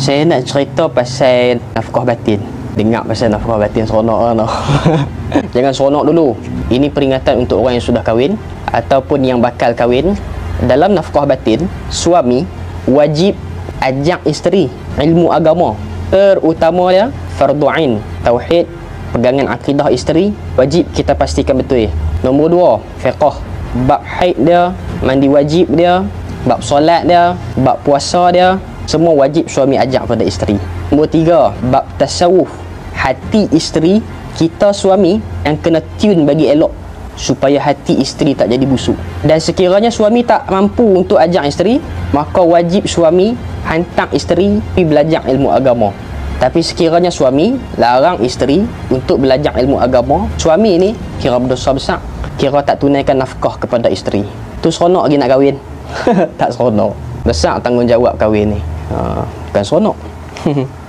Saya nak cerita pasal nafkah batin. Dengar pasal nafkah batin seronok kan tau. Jangan seronok dulu. Ini peringatan untuk orang yang sudah kahwin ataupun yang bakal kahwin. Dalam nafkah batin, suami wajib ajak isteri ilmu agama, terutama dia fardu ain, tauhid, pegangan akidah isteri wajib kita pastikan betul. Nombor 2, fiqh, bab haid dia, mandi wajib dia, bab solat dia, bab puasa dia, semua wajib suami ajak pada isteri. Nombor 3, bab tasawuf, hati isteri kita suami yang kena tune bagi elok supaya hati isteri tak jadi busuk. Dan sekiranya suami tak mampu untuk ajak isteri, maka wajib suami hantar isteri pergi belajar ilmu agama. Tapi sekiranya suami larang isteri untuk belajar ilmu agama, suami ni kira berdosa besar, kira tak tunaikan nafkah kepada isteri. Tu seronok lagi nak kahwin? Tak seronok. Besar tanggungjawab kahwin ni. Bukan seronok.